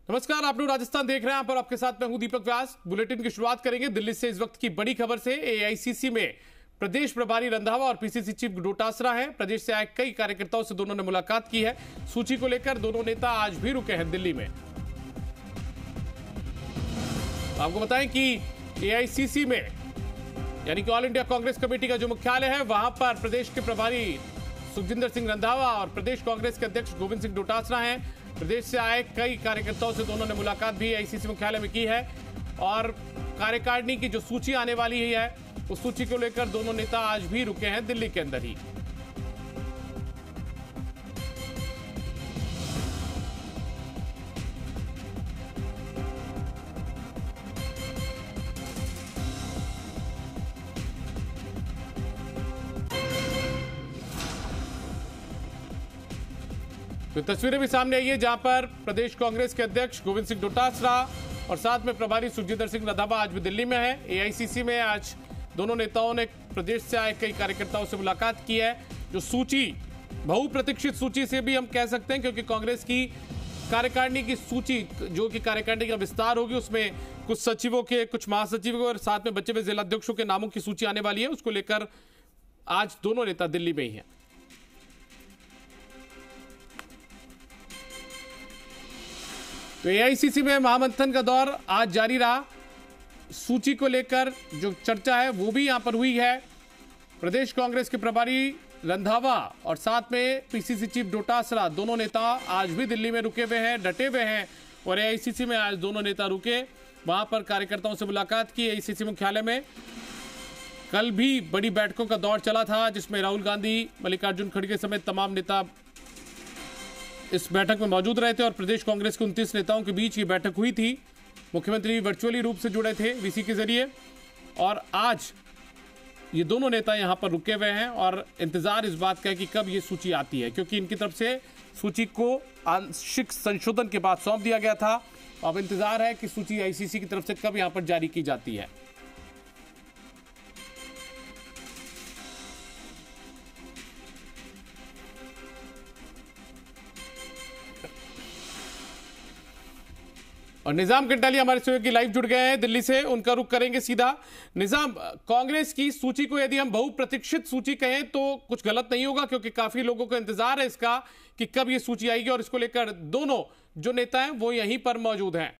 नमस्कार, आप लोग राजस्थान देख रहे हैं। यहाँ पर आपके साथ मैं हूं दीपक व्यास। बुलेटिन की शुरुआत करेंगे दिल्ली से इस वक्त की बड़ी खबर से। एआईसीसी में प्रदेश प्रभारी रंधावा और पीसीसी चीफ डोटासरा हैं। प्रदेश से आए कई कार्यकर्ताओं से दोनों ने मुलाकात की है। सूची को लेकर दोनों नेता आज भी रुके हैं दिल्ली में। आपको बताएं कि एआईसीसी में यानी कि ऑल इंडिया कांग्रेस कमेटी का जो मुख्यालय है, वहां पर प्रदेश के प्रभारी सुखजिंदर सिंह रंधावा और प्रदेश कांग्रेस के अध्यक्ष गोविंद सिंह डोटासरा हैं। प्रदेश से आए कई कार्यकर्ताओं से दोनों ने मुलाकात भी एआईसीसी मुख्यालय में की है और कार्यकारिणी की जो सूची आने वाली है उस सूची को लेकर दोनों नेता आज भी रुके हैं दिल्ली के अंदर ही। तो तस्वीरें भी सामने आई है जहां पर प्रदेश कांग्रेस के अध्यक्ष गोविंद सिंह डोटासरा और साथ में प्रभारी सुखजिंदर सिंह रंधावा आज भी दिल्ली में है। एआईसीसी में आज दोनों नेताओं ने प्रदेश से आए कई कार्यकर्ताओं से मुलाकात की है। जो सूची बहुप्रतीक्षित सूची से भी हम कह सकते हैं, क्योंकि कांग्रेस की कार्यकारिणी की सूची जो कि कार्यकारिणी का विस्तार होगी, उसमें कुछ सचिवों के, कुछ महासचिवों के और साथ में बचे हुए जिलाध्यक्षों के नामों की सूची आने वाली है। उसको लेकर आज दोनों नेता दिल्ली में ही हैं। तो एआईसीसी में महामंथन का दौर आज जारी रहा। सूची को लेकर जो चर्चा है वो भी यहां पर हुई है। प्रदेश कांग्रेस के प्रभारी रंधावा और साथ में पीसीसी चीफ डोटासरा दोनों नेता आज भी दिल्ली में रुके हुए हैं, डटे हुए हैं। और एआईसीसी में आज दोनों नेता रुके, वहां पर कार्यकर्ताओं से मुलाकात की। एआईसीसी मुख्यालय में कल भी बड़ी बैठकों का दौर चला था, जिसमें राहुल गांधी, मल्लिकार्जुन खड़गे समेत तमाम नेता इस बैठक में मौजूद रहे थे और प्रदेश कांग्रेस के 29 नेताओं के बीच ये बैठक हुई थी। मुख्यमंत्री वर्चुअली रूप से जुड़े थे वीसी के जरिए और आज ये दोनों नेता यहां पर रुके हुए हैं और इंतजार इस बात का है कि कब ये सूची आती है, क्योंकि इनकी तरफ से सूची को आंशिक संशोधन के बाद सौंप दिया गया था। अब इंतजार है कि सूची आईसीसी की तरफ से कब यहां पर जारी की जाती है। और निजाम कंटालिया हमारे सहयोगी लाइव जुड़ गए हैं दिल्ली से, उनका रुख करेंगे सीधा। निजाम, कांग्रेस की सूची को यदि हम बहुप्रतीक्षित सूची कहें तो कुछ गलत नहीं होगा, क्योंकि काफी लोगों को इंतजार है इसका कि कब ये सूची आएगी और इसको लेकर दोनों जो नेता हैं वो यहीं पर मौजूद हैं।